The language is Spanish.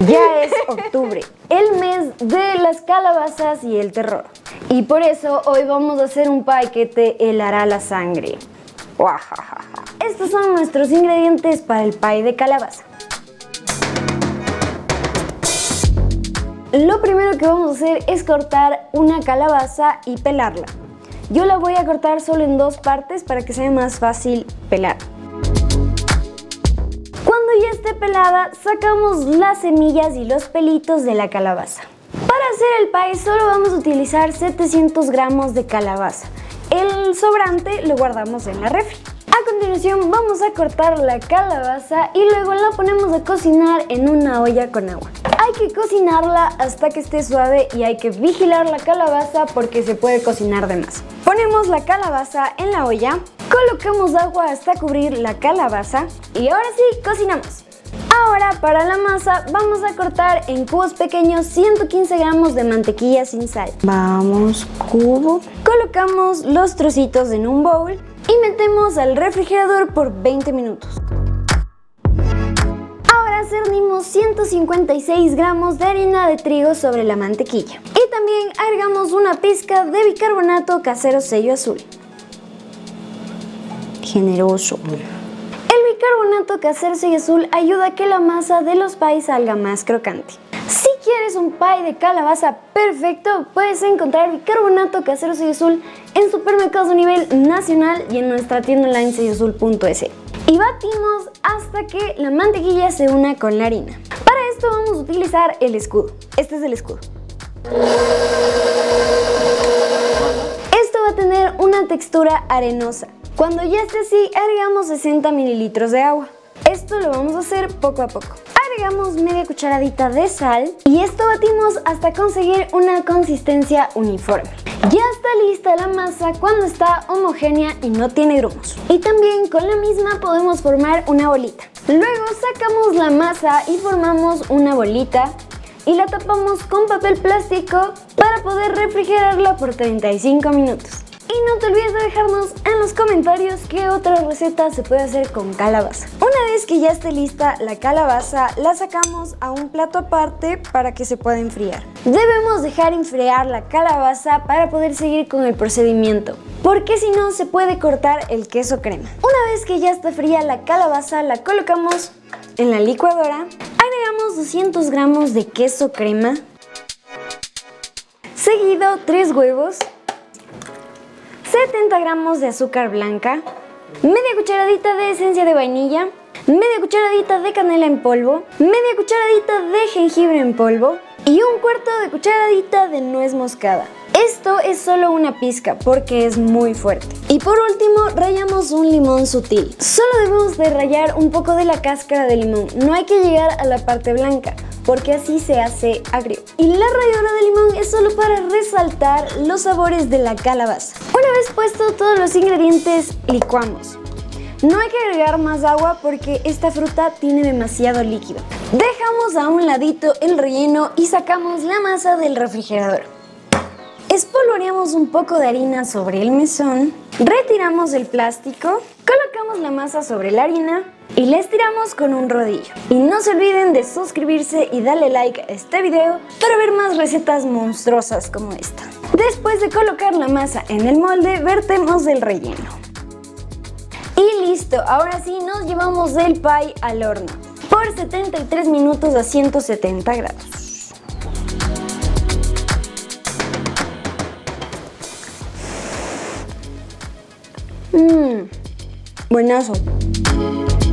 Ya es octubre, el mes de las calabazas y el terror. Y por eso hoy vamos a hacer un pie que te helará la sangre. Estos son nuestros ingredientes para el pie de calabaza. Lo primero que vamos a hacer es cortar una calabaza y pelarla. Yo la voy a cortar solo en dos partes para que sea más fácil pelar. Cuando ya esté pelada, sacamos las semillas y los pelitos de la calabaza. Para hacer el pie solo vamos a utilizar 700 gramos de calabaza. El sobrante lo guardamos en la refri. A continuación vamos a cortar la calabaza y luego la ponemos a cocinar en una olla con agua. Hay que cocinarla hasta que esté suave y hay que vigilar la calabaza porque se puede cocinar de más. Ponemos la calabaza en la olla, colocamos agua hasta cubrir la calabaza y ahora sí, cocinamos. Ahora para la masa vamos a cortar en cubos pequeños 115 gramos de mantequilla sin sal. Vamos, cubo. Colocamos los trocitos en un bowl y metemos al refrigerador por 20 minutos. Ahora cernimos 156 gramos de harina de trigo sobre la mantequilla. Y también agregamos una pizca de bicarbonato casero sello azul. Generoso. El bicarbonato casero sello azul ayuda a que la masa de los pies salga más crocante. Si quieres un pie de calabaza perfecto, puedes encontrar bicarbonato casero sello azul en supermercados a nivel nacional y en nuestra tienda online selloazul.es. Y batimos hasta que la mantequilla se una con la harina. Para esto vamos a utilizar el escudo. Este es el escudo. Esto va a tener una textura arenosa. Cuando ya esté así, agregamos 60 mililitros de agua. Esto lo vamos a hacer poco a poco. Agregamos media cucharadita de sal y esto batimos hasta conseguir una consistencia uniforme. Ya está lista la masa cuando está homogénea y no tiene grumos. Y también con la misma podemos formar una bolita. Luego sacamos la masa y formamos una bolita y la tapamos con papel plástico para poder refrigerarla por 35 minutos. Y no te olvides de dejarnos en los comentarios qué otra receta se puede hacer con calabaza. Una vez que ya esté lista la calabaza, la sacamos a un plato aparte para que se pueda enfriar. Debemos dejar enfriar la calabaza para poder seguir con el procedimiento, porque si no se puede cortar el queso crema. Una vez que ya está fría la calabaza, la colocamos en la licuadora. Agregamos 200 gramos de queso crema, seguido 3 huevos, 70 gramos de azúcar blanca, media cucharadita de esencia de vainilla, media cucharadita de canela en polvo, media cucharadita de jengibre en polvo y un cuarto de cucharadita de nuez moscada. Esto es solo una pizca porque es muy fuerte. Y por último, rallamos un limón sutil. Solo debemos de rallar un poco de la cáscara de limón, no hay que llegar a la parte blanca, porque así se hace agrio. Y la ralladura de limón es solo para resaltar los sabores de la calabaza. Una vez puesto todos los ingredientes, licuamos. No hay que agregar más agua porque esta fruta tiene demasiado líquido. Dejamos a un ladito el relleno y sacamos la masa del refrigerador. Espolvoreamos un poco de harina sobre el mesón, retiramos el plástico, colocamos la masa sobre la harina y la estiramos con un rodillo. Y no se olviden de suscribirse y darle like a este video para ver más recetas monstruosas como esta. Después de colocar la masa en el molde, vertemos el relleno. Y listo, ahora sí nos llevamos el pie al horno por 73 minutos a 170 grados. Buenazo.